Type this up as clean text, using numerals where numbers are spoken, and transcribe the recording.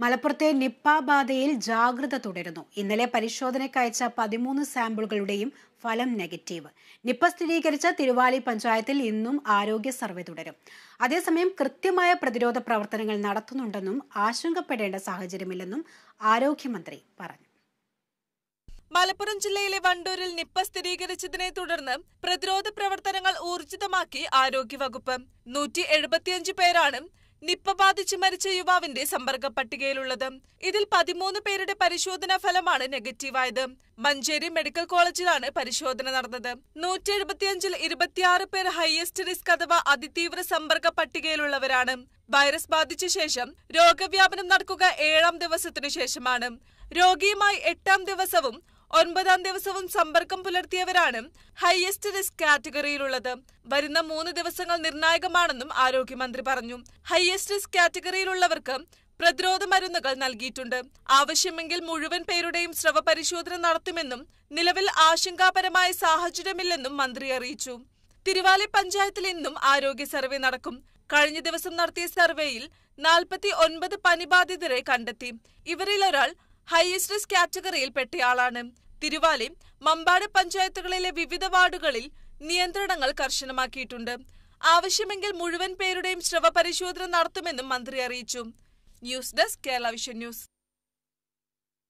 മലപ്പുറത്തെ നിപ്പ ബാധയിൽ ജാഗ്രത തുടരുന്നു. ഇന്നലെ പരിശോധനയ്ക്ക് അയച്ച 13 സാമ്പിളുകളുടെയും ഫലം നെഗറ്റീവ്. നിപ്പ സ്ഥിരീകരിച്ച തിരുവാലി പഞ്ചായത്തിൽ ഇന്നും ആരോഗ്യ സർവേ തുടരും. അതേസമയം കൃത്യമായ പ്രതിരോധ പ്രവർത്തനങ്ങൾ നടത്തുന്നുണ്ടെന്നും ആശങ്കപ്പെടേണ്ട സാഹചര്യമില്ലെന്നും ആരോഗ്യമന്ത്രി പറഞ്ഞു. മലപ്പുറം ജില്ലയിലെ വണ്ടൂരിൽ നിപ്പ സ്ഥിരീകരിച്ചതിനെ തുടർന്ന് പ്രതിരോധ പ്രവർത്തനങ്ങൾ ഊർജിതമാക്കി ആരോഗ്യവകുപ്പ്. 175 പേരാണ് നിപ്പ ബാധിച്ച് മരിച്ച യുവാവിന്റെ സമ്പർക്ക പട്ടികയിലുള്ളത്. ഇതിൽ 13 പേരുടെ പരിശോധനാ ഫലമാണ് നെഗറ്റീവായത്. മഞ്ചേരി മെഡിക്കൽ കോളേജിലാണ് പരിശോധന നടന്നത്. 175-ൽ 26 പേർ ഹൈയസ്റ്റ് റിസ്ക് അഥവാ അതിതീവ്ര സമ്പർക്ക പട്ടികയിലുള്ളവരാണ്. വൈറസ് ബാധിച്ച ശേഷം രോഗവ്യാപനം നടക്കുക 7-ാം ദിവസത്തിനു ശേഷമാണ്. രോഗിയുമായി 8-ാം ദിവസവും 9-ാം ദിവസവും സമ്പർക്കം പുലർത്തിയവരാണ് ഹൈയസ്റ്റ് റിസ്ക് കാറ്റഗറിയിലുള്ളത്. വരുന്ന 3 ദിവസങ്ങൾ നിർണായകമാണെന്നും ആരോഗ്യമന്ത്രി പറഞ്ഞു. ഹൈയസ്റ്റ് റിസ്ക് കാറ്റഗറിയിലുള്ളവർക്ക് പ്രതിരോധ മരുന്നുകൾ നൽകിയിട്ടുണ്ട്. ആവശ്യമെങ്കിൽ മുഴുവൻ പേരുടെയും സ്രവ പരിശോധന നടത്തുമെന്നും നിലവിൽ ആശങ്കാപരമായ സാഹചര്യമില്ലെന്നും മന്ത്രി അറിയിച്ചു. തിരുവാലി പഞ്ചായത്തിൽ ഇന്നും ആരോഗ്യ സർവേ നടക്കും. കഴിഞ്ഞ ദിവസം നടത്തിയ സർവേയിൽ 49 പനിബാധിതരെ കണ്ടെത്തി. ഇവരിൽ ഒരാൾ ഹൈയസ്റ്റ് റിസ്ക് കാറ്റഗറിയിൽ പെട്ടയാളാണ്. തിരുവാലി, മമ്പാട് പഞ്ചായത്തുകളിലെ വിവിധ വാർഡുകളിൽ നിയന്ത്രണങ്ങൾ കർശനമാക്കിയിട്ടുണ്ട്. ആവശ്യമെങ്കിൽ മുഴുവൻ പേരുടെയും സ്രവ പരിശോധന നടത്തുമെന്നും മന്ത്രി അറിയിച്ചു. News desk, Kerala vision news.